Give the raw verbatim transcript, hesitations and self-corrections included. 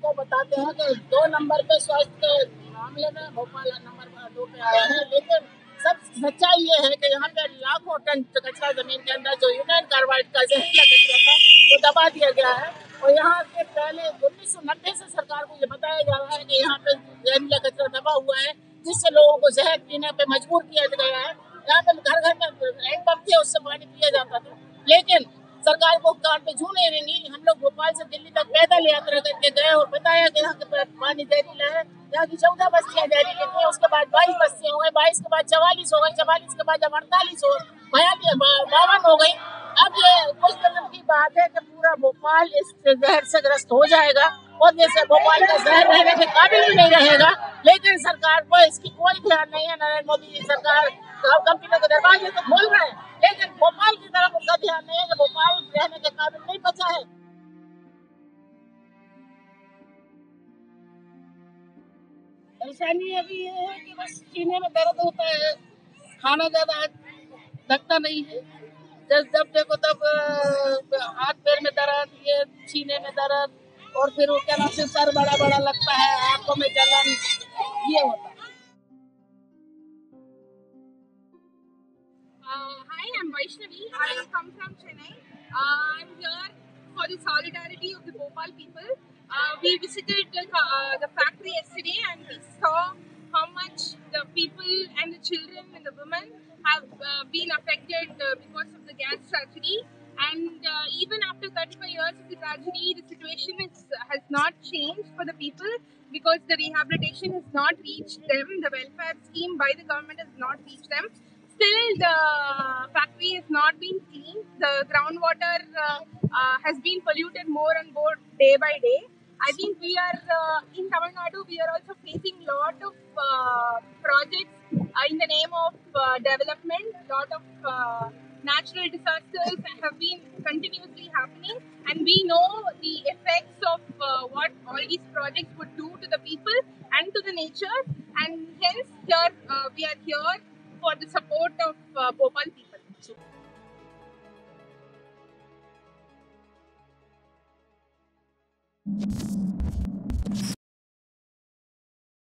आपको बताते हैं कि दो नंबर पे स्वास्थ्य के मामले में भोपाल नंबर दो पे आया है, लेकिन सब सच्चाई ये है कि यहाँ पे लाखों टन कचरा जमीन के अंदर जो यूनियन कार्बाइड का जहरीला कचरा था वो दबा दिया गया है। और यहाँ के पहले उन्नीस सौ नब्बे से सरकार को ये बताया जा रहा है कि यहाँ पे जहरीला कचरा दबा हुआ है, जिससे लोगों को जहर पीने पे मजबूर किया गया है। यहाँ पे घर घर में हैंडपंप थे, उससे पानी पिया जाता था, लेकिन सरकार को कान पे जू नहीं रहेंगी। हम लोग भोपाल से दिल्ली तक पैदल यात्रा करके गए और बताया कि यहाँ के पानी जहरीला है। यहाँ की चौदह बस्तियां जहरीली थी, उसके बाद बाईस बस्तियां हो गई, बाईस के बाद चवालीस हो गई, चवालीस के बाद जब अड़तालीस हो बयालीस बावन हो गई। अब ये कुछ दिन की बात है कि पूरा भोपाल इस जहर से ग्रस्त हो जाएगा और जैसे भोपाल का जहर रहने के काबिल ही नहीं रहेगा। लेकिन सरकार को इसकी कोई ध्यान नहीं है। नरेंद्र मोदी जी सरकार कंपनियों के दरवाजे तो खोल रहे हैं, लेकिन भोपाल की तरफ उनका ध्यान नहीं है कि भोपाल रहने के काबिल नहीं बचा है। परेशानी अभी ये है कि बस सीने में दर्द होता है, खाना ज्यादा लगता नहीं है, जब जब देखो तब हाथ पैर में दर्द, ये सीने में दर्द, और फिर वो क्या नाम से सर बड़ा बड़ा लगता है, आंखों में जलन, ये होता है। Uh, hi, I'm Vaishnavi. I come from Chennai. Uh, I'm here for the solidarity of the Bhopal people. Uh, we visited the, uh, the factory yesterday and we saw how much the people and the children and the women have uh, been affected uh, because of the gas tragedy. And uh, even after thirty-five years of the tragedy, the situation is, has not changed for the people because the rehabilitation has not reached them. The welfare scheme by the government has not reached them. Still, the factory has not been cleaned. The groundwater uh, uh, has been polluted more and more day by day. I think we are uh, in Tamil Nadu. We are also facing lot of uh, projects uh, in the name of uh, development. Lot of uh, natural disasters have been continuously happening, and we know the effects of uh, what all these projects would do to the people and to the nature. And hence, here uh, we are here for the support of uh, Bhopal people.